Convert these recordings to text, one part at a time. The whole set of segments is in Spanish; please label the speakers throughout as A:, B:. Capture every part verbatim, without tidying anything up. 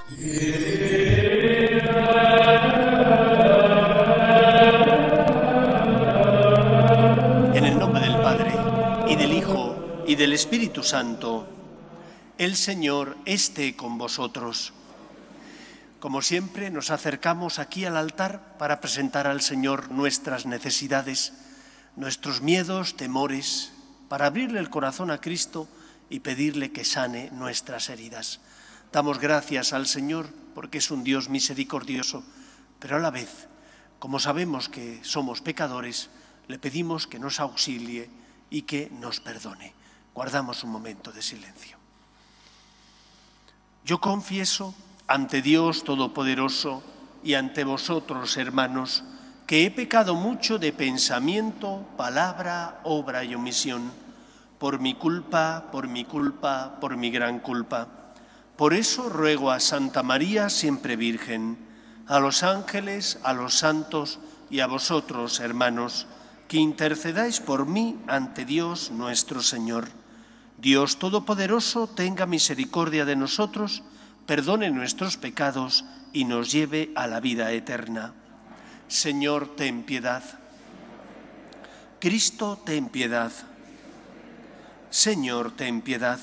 A: En el nombre del Padre, y del Hijo, y del Espíritu Santo, el Señor esté con vosotros. Como siempre, nos acercamos aquí al altar para presentar al Señor nuestras necesidades, nuestros miedos, temores, para abrirle el corazón a Cristo y pedirle que sane nuestras heridas. Damos gracias al Señor porque es un Dios misericordioso, pero a la vez, como sabemos que somos pecadores, le pedimos que nos auxilie y que nos perdone. Guardamos un momento de silencio. Yo confieso ante Dios Todopoderoso y ante vosotros, hermanos, que he pecado mucho de pensamiento, palabra, obra y omisión, por mi culpa, por mi culpa, por mi gran culpa. Por eso ruego a Santa María, siempre Virgen, a los ángeles, a los santos y a vosotros, hermanos, que intercedáis por mí ante Dios nuestro Señor. Dios Todopoderoso tenga misericordia de nosotros, perdone nuestros pecados y nos lleve a la vida eterna. Señor, ten piedad. Cristo, ten piedad. Señor, ten piedad.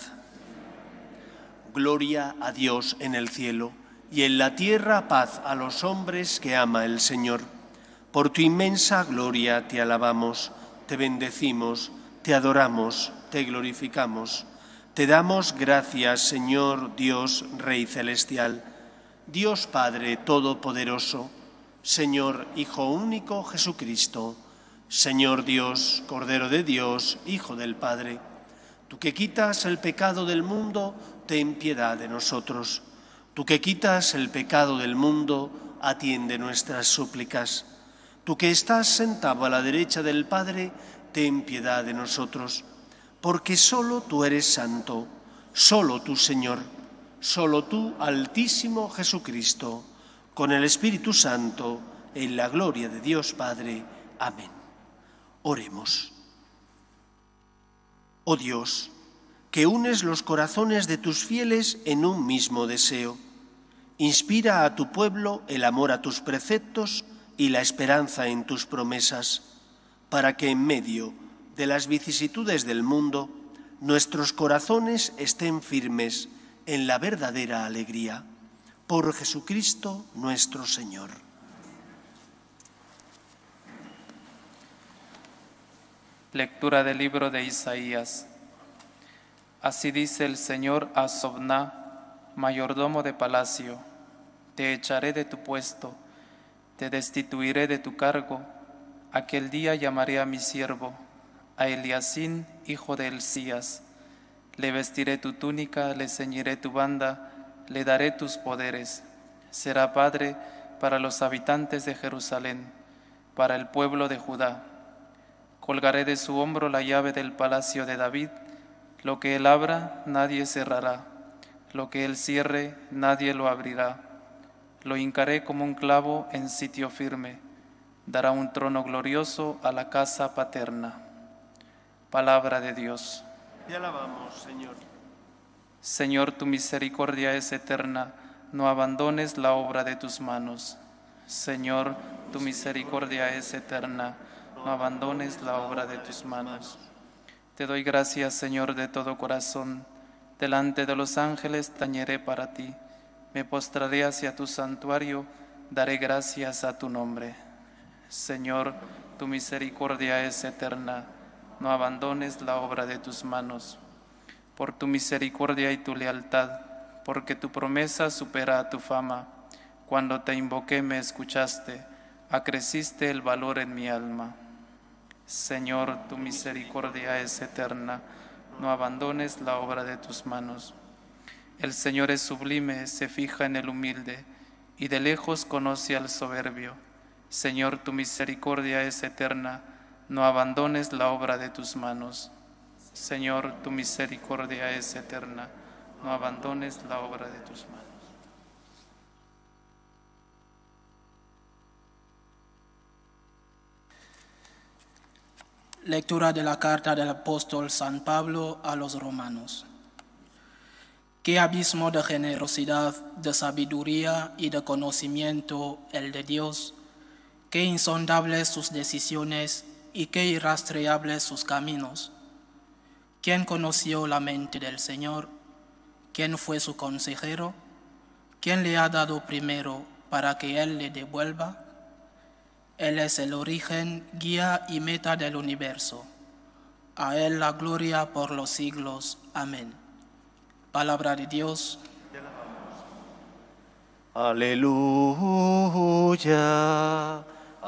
A: Gloria a Dios en el cielo y en la tierra paz a los hombres que ama el Señor. Por tu inmensa gloria te alabamos, te bendecimos, te adoramos, te glorificamos. Te damos gracias, Señor Dios, Rey Celestial, Dios Padre Todopoderoso, Señor Hijo único Jesucristo, Señor Dios, Cordero de Dios, Hijo del Padre. Tú que quitas el pecado del mundo, ten piedad de nosotros. Tú que quitas el pecado del mundo, atiende nuestras súplicas. Tú que estás sentado a la derecha del Padre, ten piedad de nosotros. Porque solo tú eres santo, solo tú, Señor, solo tú, Altísimo Jesucristo, con el Espíritu Santo, en la gloria de Dios Padre. Amén. Oremos. Oh Dios, que unes los corazones de tus fieles en un mismo deseo, inspira a tu pueblo el amor a tus preceptos y la esperanza en tus promesas, para que en medio de las vicisitudes del mundo, nuestros corazones estén firmes en la verdadera alegría. Por Jesucristo nuestro Señor.
B: Lectura del libro de Isaías. Así dice el Señor a Sobná, mayordomo de palacio: te echaré de tu puesto, te destituiré de tu cargo. Aquel día llamaré a mi siervo, a Eliasín, hijo de Hilcías. Le vestiré tu túnica, le ceñiré tu banda, le daré tus poderes. Será padre para los habitantes de Jerusalén, para el pueblo de Judá. Colgaré de su hombro la llave del palacio de David. Lo que él abra, nadie cerrará. Lo que él cierre, nadie lo abrirá. Lo hincaré como un clavo en sitio firme. Dará un trono glorioso a la casa paterna. Palabra de Dios.
A: Te alabamos, Señor.
B: Señor, tu misericordia es eterna, no abandones la obra de tus manos. Señor, tu misericordia es eterna, no abandones la obra de tus manos. Te doy gracias, Señor, de todo corazón. Delante de los ángeles tañeré para ti. Me postraré hacia tu santuario, daré gracias a tu nombre. Señor, tu misericordia es eterna, no abandones la obra de tus manos. Por tu misericordia y tu lealtad, porque tu promesa supera a tu fama. Cuando te invoqué me escuchaste, acreciste el valor en mi alma. Señor, tu misericordia es eterna, no abandones la obra de tus manos. El Señor es sublime, se fija en el humilde, y de lejos conoce al soberbio. Señor, tu misericordia es eterna, no abandones la obra de tus manos. Señor, tu misericordia es eterna, no abandones la obra de tus manos.
C: Lectura de la carta del apóstol San Pablo a los romanos. Qué abismo de generosidad, de sabiduría y de conocimiento el de Dios. Qué insondables sus decisiones y qué irrastreables sus caminos. ¿Quién conoció la mente del Señor? ¿Quién fue su consejero? ¿Quién le ha dado primero para que Él le devuelva? Él es el origen, guía y meta del universo. A Él la gloria por los siglos. Amén. Palabra de Dios.
A: Aleluya,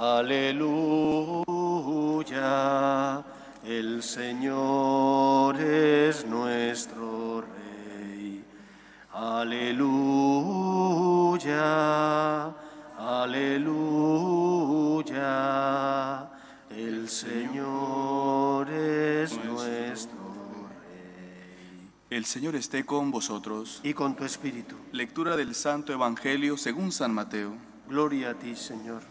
A: aleluya. El Señor es nuestro Rey. Aleluya, aleluya. El Señor es nuestro Rey.
D: El Señor esté con vosotros.
A: Y con tu espíritu.
D: Lectura del Santo Evangelio según San Mateo.
A: Gloria a ti, Señor.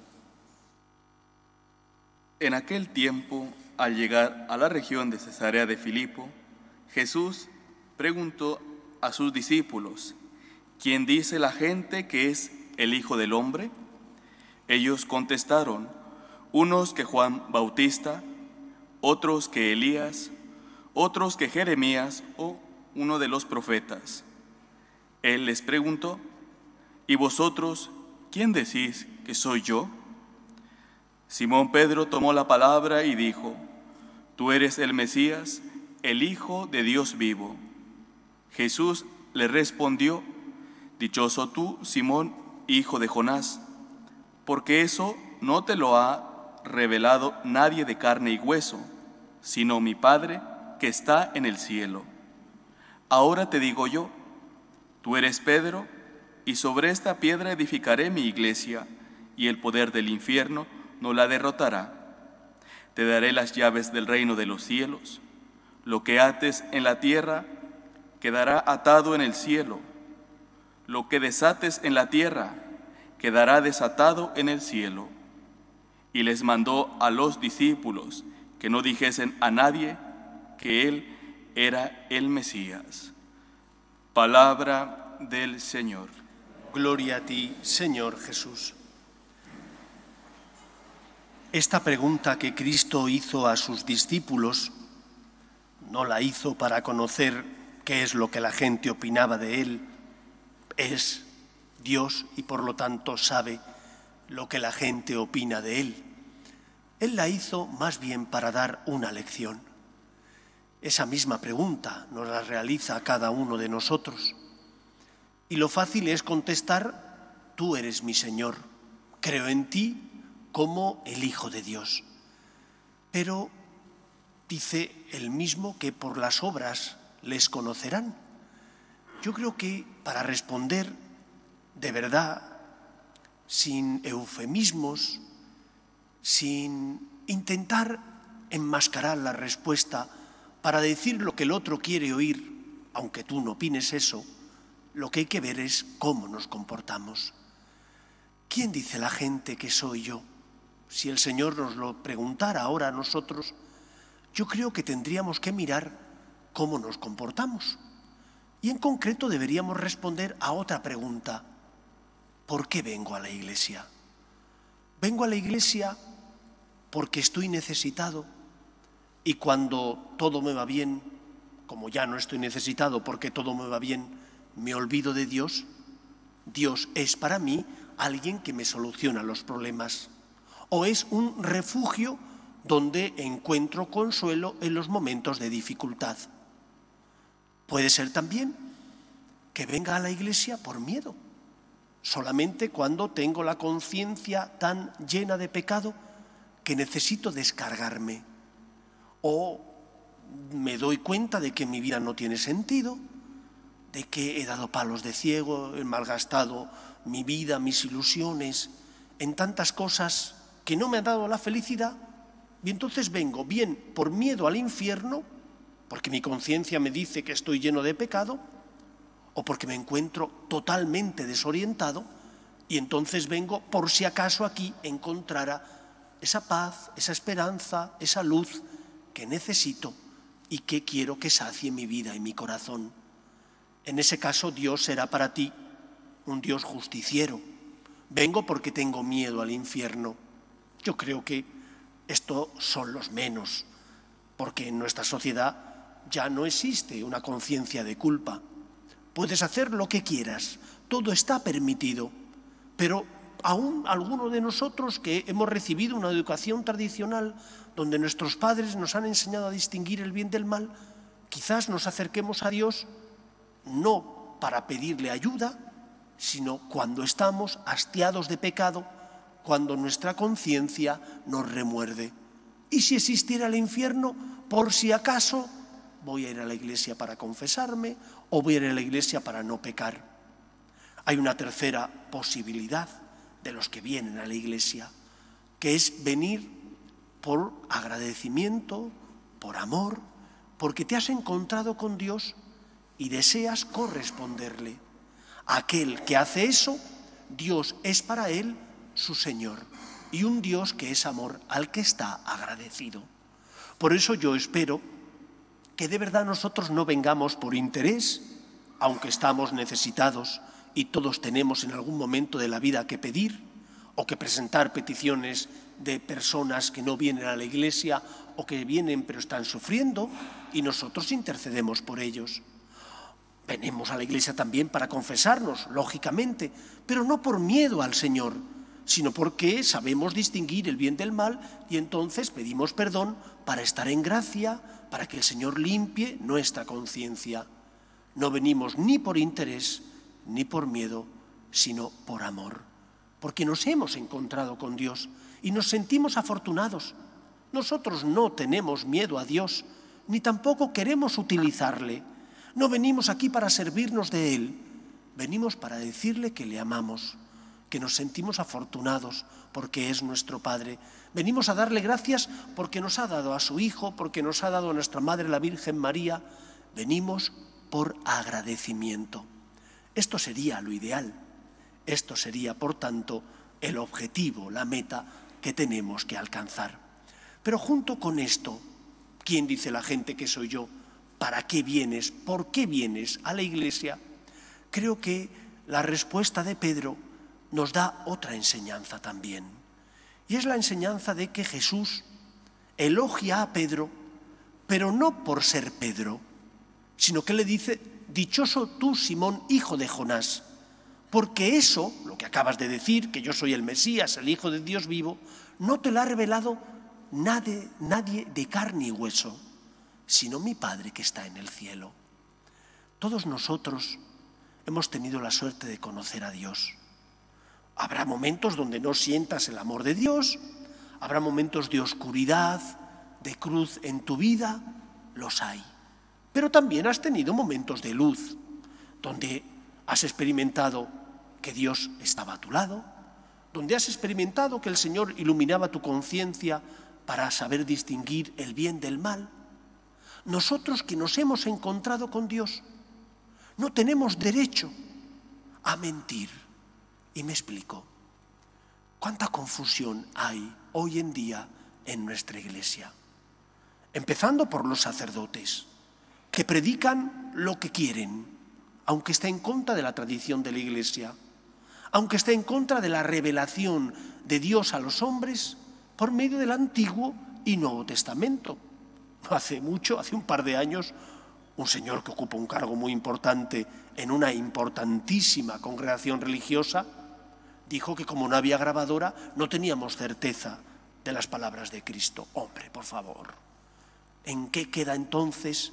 D: En aquel tiempo, al llegar a la región de Cesarea de Filipo, Jesús preguntó a sus discípulos: ¿Quién dice la gente que es el Hijo del Hombre? Ellos contestaron: unos que Juan Bautista, otros que Elías, otros que Jeremías o uno de los profetas. Él les preguntó: ¿y vosotros quién decís que soy yo? Simón Pedro tomó la palabra y dijo: Tú eres el Mesías, el Hijo de Dios vivo. Jesús le respondió: Dichoso tú, Simón, hijo de Jonás, porque eso no te lo ha revelado nadie de carne y hueso, sino mi Padre que está en el cielo. Ahora te digo yo, tú eres Pedro, y sobre esta piedra edificaré mi iglesia, y el poder del infierno no la derrotará. Te daré las llaves del reino de los cielos. Lo que ates en la tierra quedará atado en el cielo. Lo que desates en la tierra quedará desatado en el cielo. Y les mandó a los discípulos que no dijesen a nadie que Él era el Mesías. Palabra del Señor.
A: Gloria a ti, Señor Jesús. Esta pregunta que Cristo hizo a sus discípulos no la hizo para conocer qué es lo que la gente opinaba de Él. Es Dios y por lo tanto sabe lo que la gente opina de Él. Él la hizo más bien para dar una lección. Esa misma pregunta nos la realiza a cada uno de nosotros. Y lo fácil es contestar: tú eres mi Señor, creo en ti como el Hijo de Dios. Pero dice él mismo que por las obras les conocerán. Yo creo que para responder de verdad, sin eufemismos, sin intentar enmascarar la respuesta para decir lo que el otro quiere oír, aunque tú no opines eso, lo que hay que ver es cómo nos comportamos. ¿Quién dice la gente que soy yo? Si el Señor nos lo preguntara ahora a nosotros, yo creo que tendríamos que mirar cómo nos comportamos. Y en concreto deberíamos responder a otra pregunta: ¿por qué vengo a la iglesia? Vengo a la iglesia porque estoy necesitado, y cuando todo me va bien, como ya no estoy necesitado porque todo me va bien, me olvido de Dios. Dios es para mí alguien que me soluciona los problemas, o es un refugio donde encuentro consuelo en los momentos de dificultad. Puede ser también que venga a la iglesia por miedo, solamente cuando tengo la conciencia tan llena de pecado que necesito descargarme, o me doy cuenta de que mi vida no tiene sentido, de que he dado palos de ciego, he malgastado mi vida, mis ilusiones, en tantas cosas que no me han dado la felicidad, y entonces vengo bien por miedo al infierno, porque mi conciencia me dice que estoy lleno de pecado, o porque me encuentro totalmente desorientado, y entonces vengo por si acaso aquí encontrara esa paz, esa esperanza, esa luz que necesito y que quiero que sacie mi vida y mi corazón. En ese caso, Dios será para ti un Dios justiciero. Vengo porque tengo miedo al infierno. Yo creo que estos son los menos, porque en nuestra sociedad ya no existe una conciencia de culpa. Puedes hacer lo que quieras, todo está permitido, pero aún algunos de nosotros que hemos recibido una educación tradicional donde nuestros padres nos han enseñado a distinguir el bien del mal, quizás nos acerquemos a Dios no para pedirle ayuda, sino cuando estamos hastiados de pecado, cuando nuestra conciencia nos remuerde. Y si existiera el infierno, por si acaso, voy a ir a la iglesia para confesarme o voy a ir a la iglesia para no pecar. Hay una tercera posibilidad de los que vienen a la iglesia, que es venir por agradecimiento, por amor, porque te has encontrado con Dios y deseas corresponderle. Aquel que hace eso, Dios es para él su Señor, y un Dios que es amor al que está agradecido. Por eso yo espero que de verdad nosotros no vengamos por interés, aunque estamos necesitados y todos tenemos en algún momento de la vida que pedir o que presentar peticiones de personas que no vienen a la iglesia o que vienen pero están sufriendo, y nosotros intercedemos por ellos. Venimos a la iglesia también para confesarnos, lógicamente, pero no por miedo al Señor, sino porque sabemos distinguir el bien del mal y entonces pedimos perdón para estar en gracia, para que el Señor limpie nuestra conciencia. No venimos ni por interés ni por miedo, sino por amor, porque nos hemos encontrado con Dios y nos sentimos afortunados. Nosotros no tenemos miedo a Dios, ni tampoco queremos utilizarle. No venimos aquí para servirnos de Él, venimos para decirle que le amamos, que nos sentimos afortunados porque es nuestro Padre. Venimos a darle gracias porque nos ha dado a su Hijo, porque nos ha dado a nuestra Madre la Virgen María. Venimos por agradecimiento. Esto sería lo ideal. Esto sería, por tanto, el objetivo, la meta que tenemos que alcanzar. Pero junto con esto, ¿quién dice la gente que soy yo? ¿Para qué vienes? ¿Por qué vienes a la iglesia? Creo que la respuesta de Pedro nos da otra enseñanza también. Y es la enseñanza de que Jesús elogia a Pedro, pero no por ser Pedro, sino que le dice: dichoso tú, Simón, hijo de Jonás, porque eso, lo que acabas de decir, que yo soy el Mesías, el Hijo de Dios vivo, no te lo ha revelado nadie, nadie de carne y hueso, sino mi Padre que está en el cielo. Todos nosotros hemos tenido la suerte de conocer a Dios. Habrá momentos donde no sientas el amor de Dios, habrá momentos de oscuridad, de cruz en tu vida, los hay. Pero también has tenido momentos de luz, donde has experimentado que Dios estaba a tu lado, donde has experimentado que el Señor iluminaba tu conciencia para saber distinguir el bien del mal. Nosotros que nos hemos encontrado con Dios, no tenemos derecho a mentir. Y me explico. ¿Cuánta confusión hay hoy en día en nuestra iglesia? Empezando por los sacerdotes, que predican lo que quieren, aunque esté en contra de la tradición de la iglesia, aunque esté en contra de la revelación de Dios a los hombres por medio del Antiguo y Nuevo Testamento. No hace mucho, hace un par de años, un señor que ocupa un cargo muy importante en una importantísima congregación religiosa dijo que como no había grabadora no teníamos certeza de las palabras de Cristo. Hombre, por favor, ¿en qué queda entonces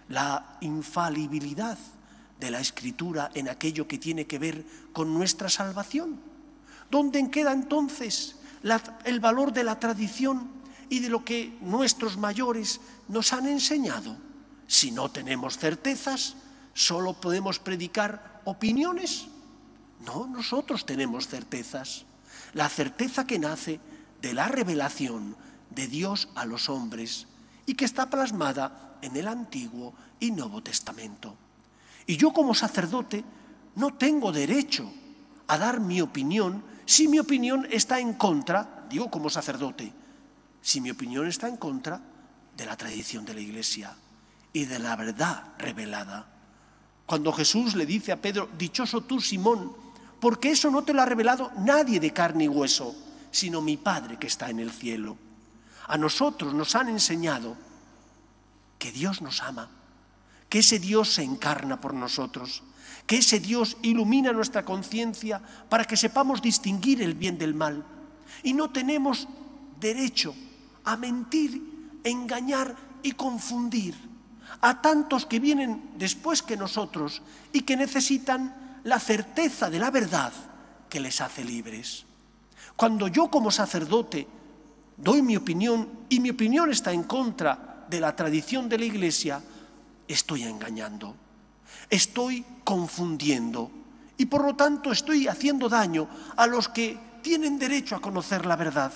A: la infalibilidad de la Escritura en aquello que tiene que ver con nuestra salvación? ¿Dónde queda entonces la, el valor de la tradición y de lo que nuestros mayores nos han enseñado? Si no tenemos certezas, ¿solo podemos predicar opiniones? No, nosotros tenemos certezas. La certeza que nace de la revelación de Dios a los hombres y que está plasmada en el Antiguo y Nuevo Testamento. Y yo como sacerdote no tengo derecho a dar mi opinión si mi opinión está en contra, digo como sacerdote, si mi opinión está en contra de la tradición de la Iglesia y de la verdad revelada. Cuando Jesús le dice a Pedro, dichoso tú, Simón, porque eso no te lo ha revelado nadie de carne y hueso, sino mi Padre que está en el cielo. A nosotros nos han enseñado que Dios nos ama, que ese Dios se encarna por nosotros, que ese Dios ilumina nuestra conciencia para que sepamos distinguir el bien del mal. Y no tenemos derecho a mentir, engañar y confundir a tantos que vienen después que nosotros y que necesitan la certeza de la verdad que les hace libres. Cuando yo como sacerdote doy mi opinión y mi opinión está en contra de la tradición de la Iglesia, estoy engañando, estoy confundiendo y por lo tanto estoy haciendo daño a los que tienen derecho a conocer la verdad.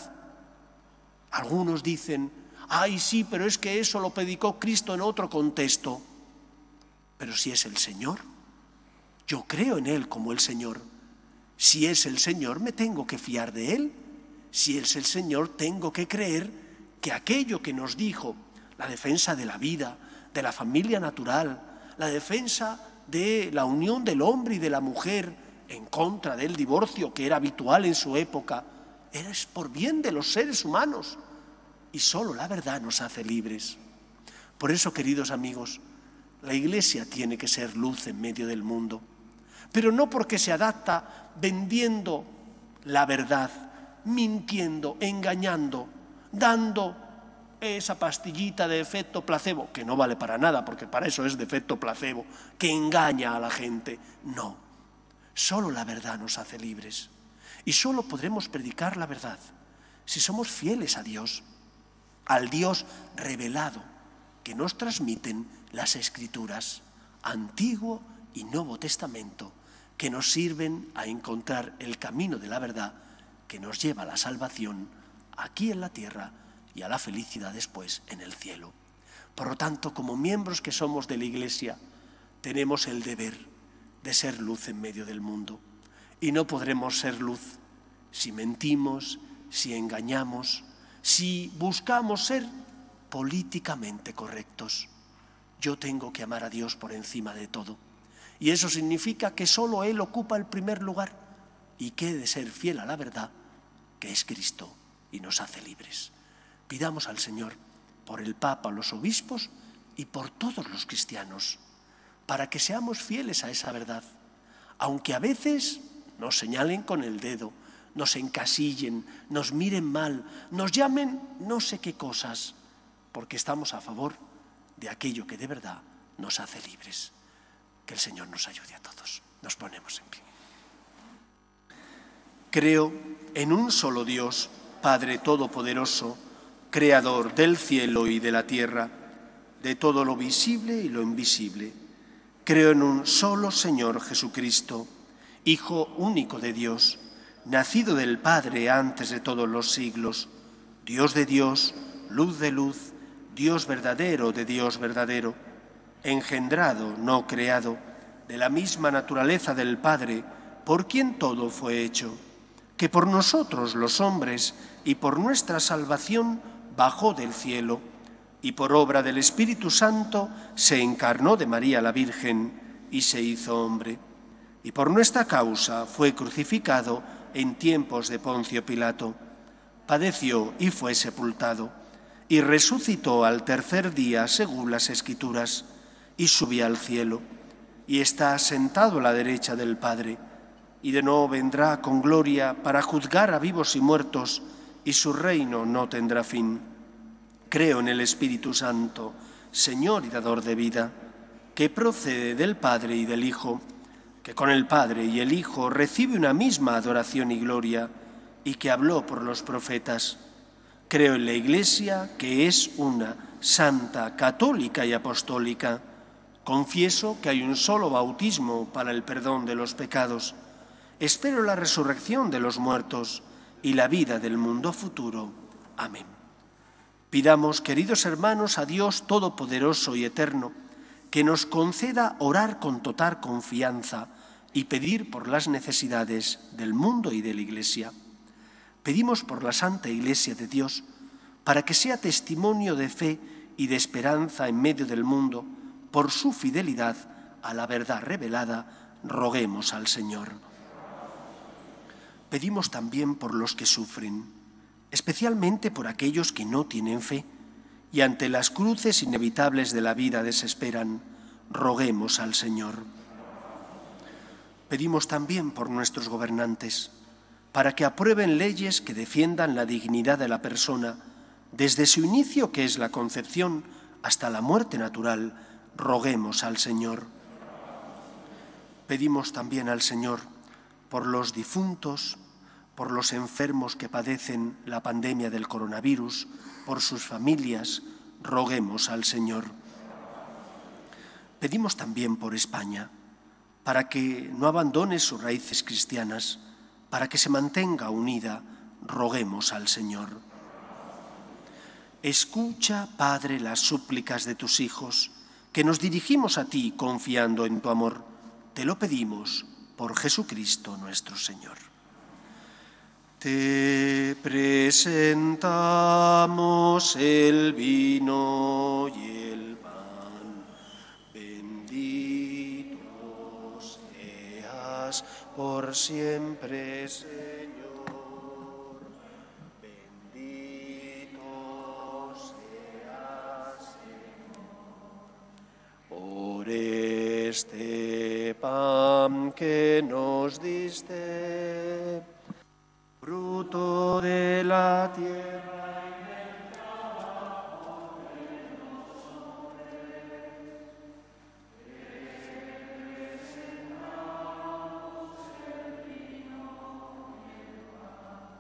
A: Algunos dicen, ay sí, pero es que eso lo predicó Cristo en otro contexto. Pero si es el Señor, yo creo en Él como el Señor. Si es el Señor, me tengo que fiar de Él. Si es el Señor, tengo que creer que aquello que nos dijo, la defensa de la vida, de la familia natural, la defensa de la unión del hombre y de la mujer en contra del divorcio que era habitual en su época, era por bien de los seres humanos. Y solo la verdad nos hace libres. Por eso, queridos amigos, la Iglesia tiene que ser luz en medio del mundo, pero no porque se adapta vendiendo la verdad, mintiendo, engañando, dando esa pastillita de efecto placebo, que no vale para nada, porque para eso es de efecto placebo, que engaña a la gente. No, solo la verdad nos hace libres. Y solo podremos predicar la verdad si somos fieles a Dios, al Dios revelado que nos transmiten las Escrituras, Antiguo y Nuevo Testamento, que nos sirven a encontrar el camino de la verdad que nos lleva a la salvación aquí en la tierra y a la felicidad después en el cielo. Por lo tanto, como miembros que somos de la Iglesia, tenemos el deber de ser luz en medio del mundo. Y no podremos ser luz si mentimos, si engañamos, si buscamos ser políticamente correctos. Yo tengo que amar a Dios por encima de todo. Y eso significa que solo Él ocupa el primer lugar y que he de ser fiel a la verdad, que es Cristo, y nos hace libres. Pidamos al Señor por el Papa, los obispos y por todos los cristianos, para que seamos fieles a esa verdad, aunque a veces nos señalen con el dedo, nos encasillen, nos miren mal, nos llamen no sé qué cosas, porque estamos a favor de aquello que de verdad nos hace libres. Que el Señor nos ayude a todos. Nos ponemos en pie. Creo en un solo Dios, Padre Todopoderoso, Creador del cielo y de la tierra, de todo lo visible y lo invisible. Creo en un solo Señor Jesucristo, Hijo único de Dios, nacido del Padre antes de todos los siglos, Dios de Dios, luz de luz, Dios verdadero de Dios verdadero, engendrado, no creado, de la misma naturaleza del Padre, por quien todo fue hecho, que por nosotros los hombres y por nuestra salvación bajó del cielo, y por obra del Espíritu Santo se encarnó de María la Virgen y se hizo hombre, y por nuestra causa fue crucificado en tiempos de Poncio Pilato, padeció y fue sepultado, y resucitó al tercer día según las Escrituras, y subió al cielo, y está sentado a la derecha del Padre, y de nuevo vendrá con gloria para juzgar a vivos y muertos, y su reino no tendrá fin. Creo en el Espíritu Santo, Señor y dador de vida, que procede del Padre y del Hijo, que con el Padre y el Hijo recibe una misma adoración y gloria, y que habló por los profetas. Creo en la Iglesia, que es una, santa, católica y apostólica. Confieso que hay un solo bautismo para el perdón de los pecados. Espero la resurrección de los muertos y la vida del mundo futuro. Amén. Pidamos, queridos hermanos, a Dios Todopoderoso y Eterno, que nos conceda orar con total confianza y pedir por las necesidades del mundo y de la Iglesia. Pedimos por la Santa Iglesia de Dios, para que sea testimonio de fe y de esperanza en medio del mundo, por su fidelidad a la verdad revelada, roguemos al Señor. Pedimos también por los que sufren, especialmente por aquellos que no tienen fe y ante las cruces inevitables de la vida desesperan, roguemos al Señor. Pedimos también por nuestros gobernantes, para que aprueben leyes que defiendan la dignidad de la persona, desde su inicio, que es la concepción, hasta la muerte natural, roguemos al Señor. Pedimos también al Señor por los difuntos, por los enfermos que padecen la pandemia del coronavirus, por sus familias, roguemos al Señor. Pedimos también por España, para que no abandone sus raíces cristianas, para que se mantenga unida, roguemos al Señor. Escucha, Padre, las súplicas de tus hijos, que nos dirigimos a ti confiando en tu amor. Te lo pedimos por Jesucristo nuestro Señor. Te presentamos el vino y el pan. Bendito seas por siempre, Señor. Bendito seas, Señor. Por este pan que nos diste, fruto de la tierra y del trabajo de los hombres, presentamos el vino y el pan.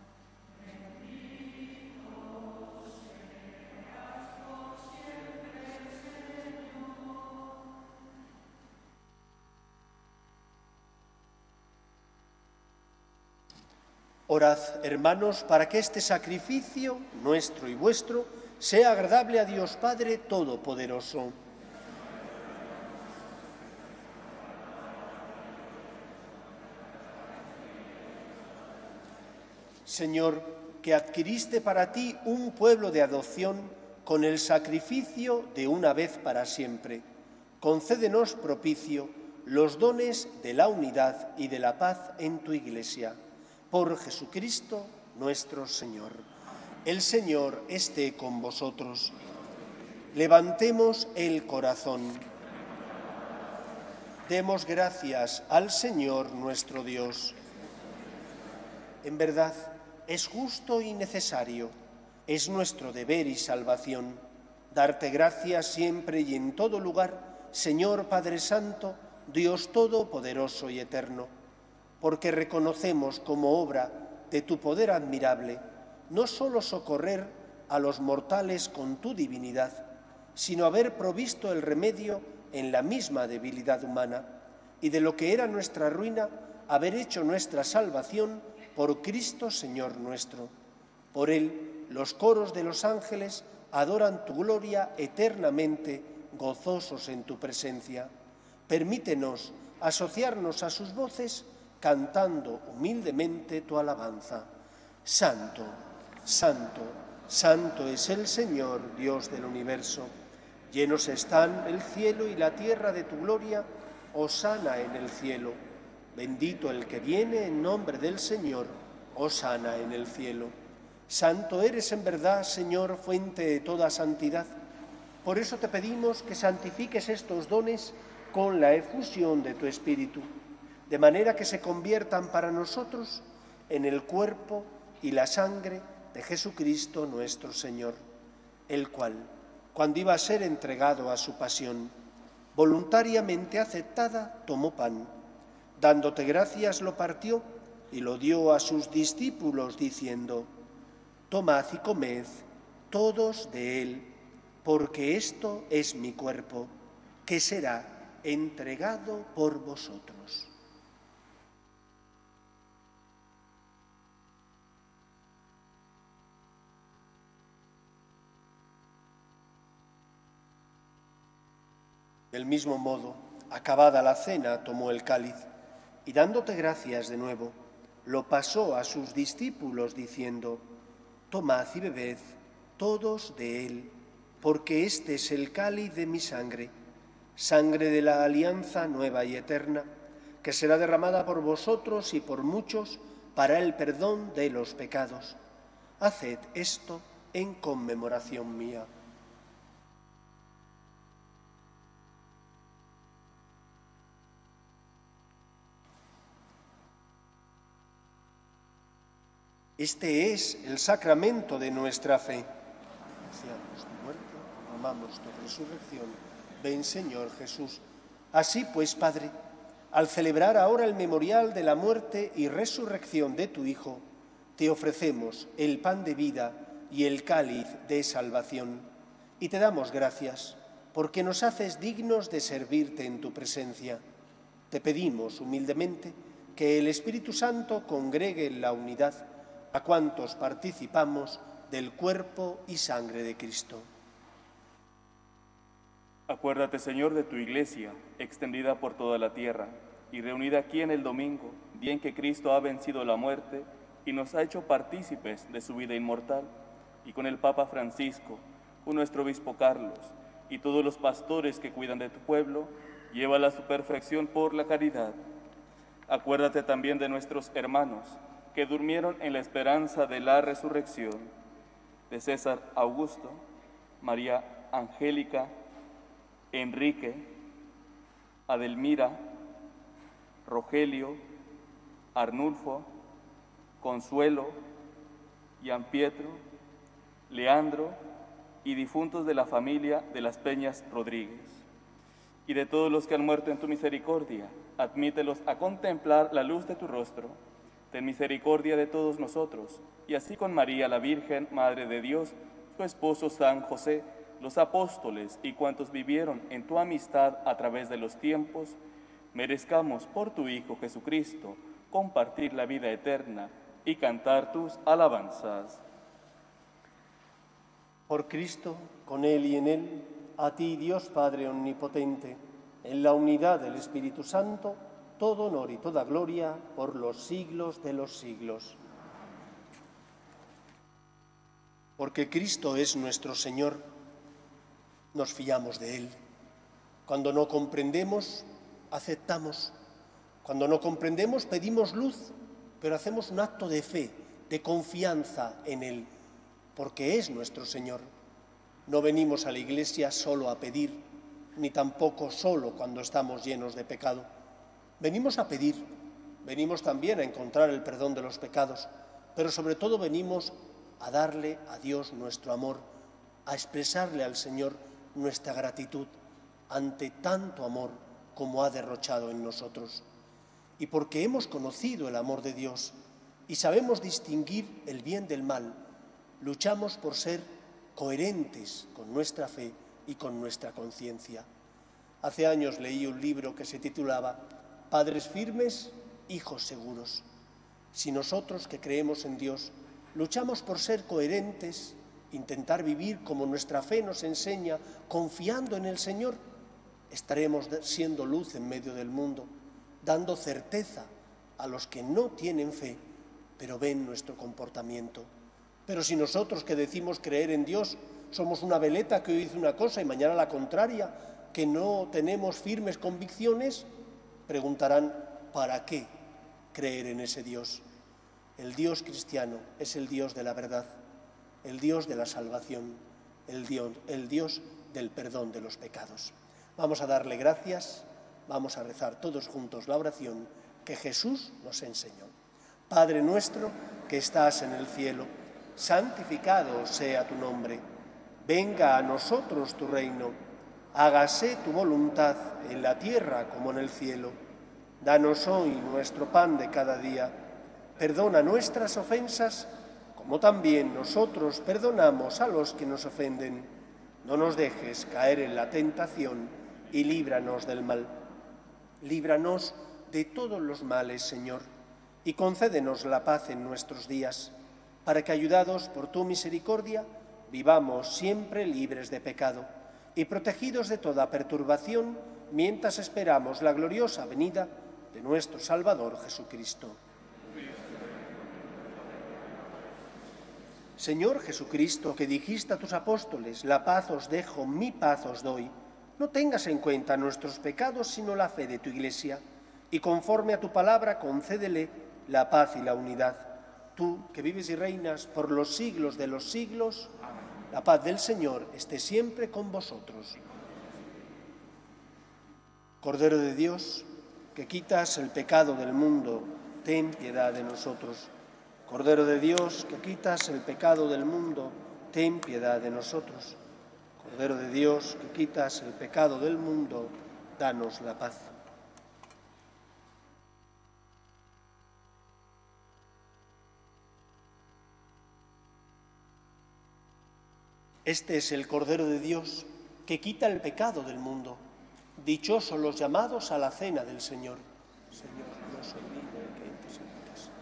A: Bendito seas por siempre, Señor. Orad, hermanos, para que este sacrificio, nuestro y vuestro, sea agradable a Dios Padre Todopoderoso. Señor, que adquiriste para ti un pueblo de adopción con el sacrificio de una vez para siempre, concédenos propicio los dones de la unidad y de la paz en tu Iglesia. Por Jesucristo nuestro Señor. El Señor esté con vosotros. Levantemos el corazón. Demos gracias al Señor nuestro Dios. En verdad, es justo y necesario, es nuestro deber y salvación, darte gracias siempre y en todo lugar, Señor Padre Santo, Dios Todopoderoso y Eterno, porque reconocemos como obra de tu poder admirable no solo socorrer a los mortales con tu divinidad, sino haber provisto el remedio en la misma debilidad humana, y de lo que era nuestra ruina, haber hecho nuestra salvación por Cristo Señor nuestro. Por Él, los coros de los ángeles adoran tu gloria eternamente, gozosos en tu presencia. Permítenos asociarnos a sus voces, cantando humildemente tu alabanza. Santo, santo, santo es el Señor, Dios del universo. Llenos están el cielo y la tierra de tu gloria. Hosana en el cielo. Bendito el que viene en nombre del Señor. Hosana en el cielo. Santo eres en verdad, Señor, fuente de toda santidad. Por eso te pedimos que santifiques estos dones con la efusión de tu Espíritu, de manera que se conviertan para nosotros en el cuerpo y la sangre de Jesucristo nuestro Señor, el cual, cuando iba a ser entregado a su pasión, voluntariamente aceptada, tomó pan, dándote gracias lo partió y lo dio a sus discípulos, diciendo: tomad y comed todos de él, porque esto es mi cuerpo, que será entregado por vosotros. Del mismo modo, acabada la cena, tomó el cáliz y, dándote gracias de nuevo, lo pasó a sus discípulos, diciendo: tomad y bebed todos de él, porque este es el cáliz de mi sangre, sangre de la alianza nueva y eterna, que será derramada por vosotros y por muchos para el perdón de los pecados. Haced esto en conmemoración mía. Este es el sacramento de nuestra fe. Anunciamos tu muerte, proclamamos tu resurrección. Ven, Señor Jesús. Así pues, Padre, al celebrar ahora el memorial de la muerte y resurrección de tu Hijo, te ofrecemos el pan de vida y el cáliz de salvación, y te damos gracias porque nos haces dignos de servirte en tu presencia. Te pedimos humildemente que el Espíritu Santo congregue en la unidad a cuantos participamos del cuerpo y sangre de Cristo.
D: Acuérdate, Señor, de tu Iglesia, extendida por toda la tierra, y reunida aquí en el domingo, día en que Cristo ha vencido la muerte y nos ha hecho partícipes de su vida inmortal, y con el Papa Francisco, con nuestro obispo Carlos, y todos los pastores que cuidan de tu pueblo, llévala a su perfección por la caridad. Acuérdate también de nuestros hermanos, que durmieron en la esperanza de la resurrección, de César Augusto, María Angélica, Enrique, Adelmira, Rogelio, Arnulfo, Consuelo, Gianpietro, Leandro y difuntos de la familia de las Peñas Rodríguez. Y de todos los que han muerto en tu misericordia, admítelos a contemplar la luz de tu rostro. Ten misericordia de todos nosotros, y así con María la Virgen, Madre de Dios, su esposo San José, los apóstoles y cuantos vivieron en tu amistad a través de los tiempos, merezcamos por tu Hijo Jesucristo compartir la vida eterna y cantar tus alabanzas.
A: Por Cristo, con Él y en Él, a ti, Dios Padre Omnipotente, en la unidad del Espíritu Santo, todo honor y toda gloria por los siglos de los siglos. Porque Cristo es nuestro Señor, nos fiamos de Él. Cuando no comprendemos, aceptamos. Cuando no comprendemos, pedimos luz, pero hacemos un acto de fe, de confianza en Él, porque es nuestro Señor. No venimos a la Iglesia solo a pedir, ni tampoco solo cuando estamos llenos de pecado. Venimos a pedir, venimos también a encontrar el perdón de los pecados, pero sobre todo venimos a darle a Dios nuestro amor, a expresarle al Señor nuestra gratitud ante tanto amor como ha derrochado en nosotros. Y porque hemos conocido el amor de Dios y sabemos distinguir el bien del mal, luchamos por ser coherentes con nuestra fe y con nuestra conciencia. Hace años leí un libro que se titulaba Padres firmes, hijos seguros. Si nosotros que creemos en Dios luchamos por ser coherentes, intentar vivir como nuestra fe nos enseña, confiando en el Señor, estaremos siendo luz en medio del mundo, dando certeza a los que no tienen fe, pero ven nuestro comportamiento. Pero si nosotros que decimos creer en Dios somos una veleta que hoy dice una cosa y mañana la contraria, que no tenemos firmes convicciones, preguntarán, ¿para qué creer en ese Dios? El Dios cristiano es el Dios de la verdad, el Dios de la salvación, el Dios, el Dios del perdón de los pecados. Vamos a darle gracias, vamos a rezar todos juntos la oración que Jesús nos enseñó. Padre nuestro que estás en el cielo, santificado sea tu nombre. Venga a nosotros tu reino. Hágase tu voluntad en la tierra como en el cielo. Danos hoy nuestro pan de cada día. Perdona nuestras ofensas, como también nosotros perdonamos a los que nos ofenden. No nos dejes caer en la tentación y líbranos del mal. Líbranos de todos los males, Señor, y concédenos la paz en nuestros días, para que, ayudados por tu misericordia, vivamos siempre libres de pecado y protegidos de toda perturbación, mientras esperamos la gloriosa venida de nuestro Salvador Jesucristo. Señor Jesucristo, que dijiste a tus apóstoles, la paz os dejo, mi paz os doy, No tengas en cuenta nuestros pecados, sino la fe de tu Iglesia, y conforme a tu palabra concédele la paz y la unidad. Tú, que vives y reinas por los siglos de los siglos, la paz del Señor esté siempre con vosotros. Cordero de Dios, que quitas el pecado del mundo, ten piedad de nosotros. Cordero de Dios, que quitas el pecado del mundo, ten piedad de nosotros. Cordero de Dios, que quitas el pecado del mundo, danos la paz. Este es el Cordero de Dios, que quita el pecado del mundo. Dichosos los llamados a la cena del Señor. Señor, no os olvide que entres en mi casa.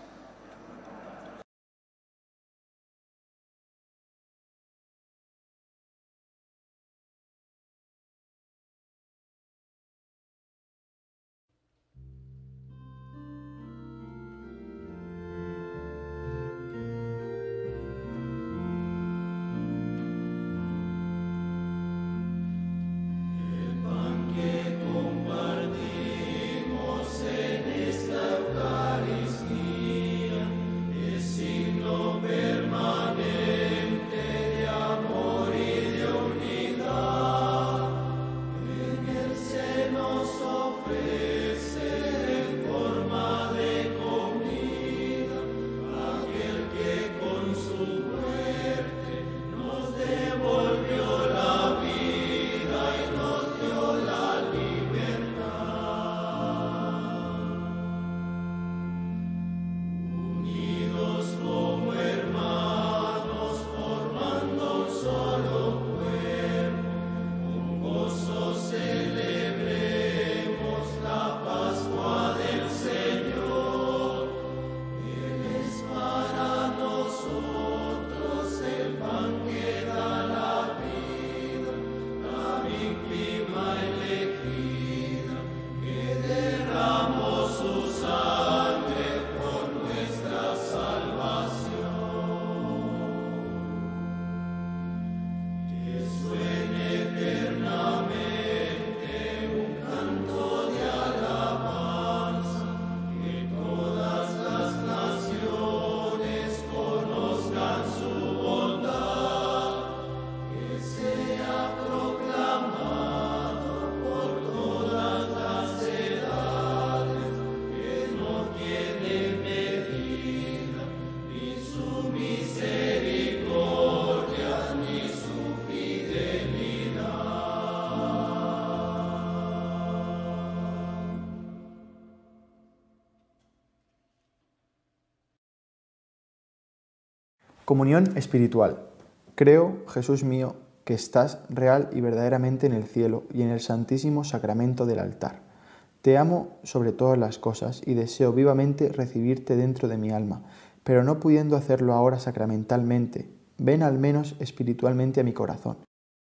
E: Comunión espiritual. Creo, Jesús mío, que estás real y verdaderamente en el cielo y en el santísimo sacramento del altar. Te amo sobre todas las cosas y deseo vivamente recibirte dentro de mi alma, pero no pudiendo hacerlo ahora sacramentalmente, ven al menos espiritualmente a mi corazón.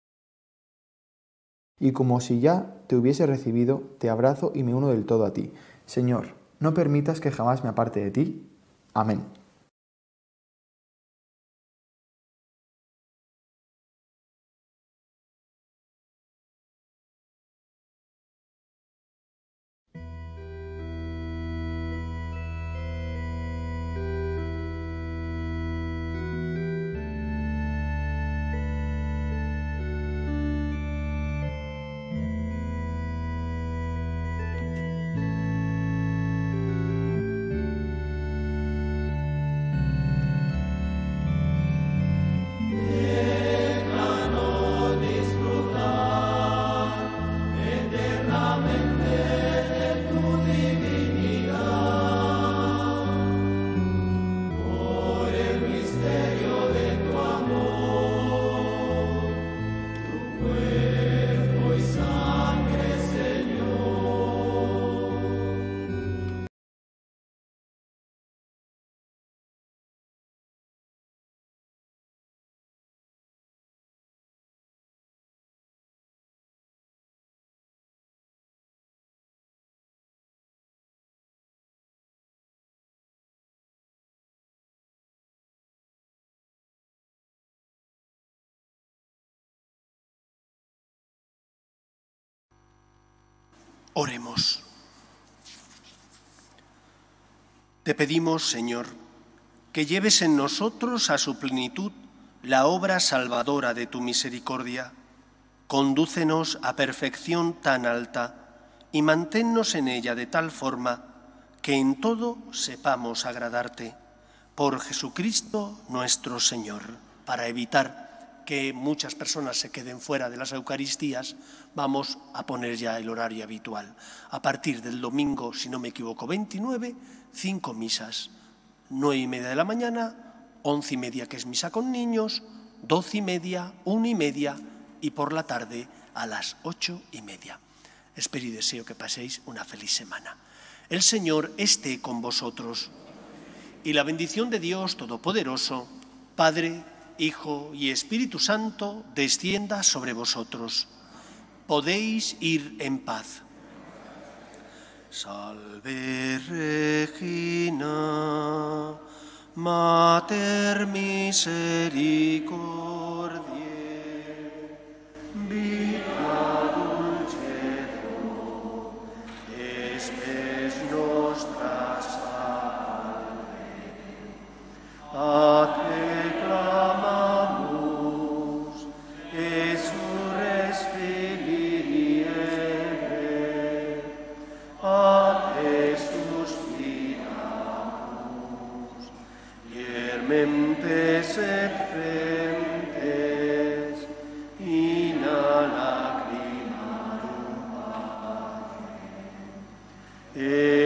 E: Y como si ya te hubiese recibido, te abrazo y me uno del todo a ti. Señor, no permitas que jamás me aparte de ti. Amén.
A: Oremos. Te pedimos, Señor, que lleves en nosotros a su plenitud la obra salvadora de tu misericordia. Condúcenos a perfección tan alta y manténnos en ella de tal forma que en todo sepamos agradarte. Por Jesucristo nuestro Señor. Para evitar que muchas personas se queden fuera de las Eucaristías, vamos a poner ya el horario habitual. A partir del domingo, si no me equivoco, veintinueve, cinco misas. Nueve y media de la mañana, once y media que es misa con niños, doce y media, una y media y por la tarde a las ocho y media. Espero y deseo que paséis una feliz semana. El Señor esté con vosotros y la bendición de Dios Todopoderoso, Padre, Hijo y Espíritu Santo, descienda sobre vosotros. Podéis ir en paz. Salve Regina, Mater Misericordiae, Vita dulcedo, espes nostra salve. A te clamamus, exsurres Filii Eve, a te suspiramus, iermentes et fentes, in a lacrimarum Patri.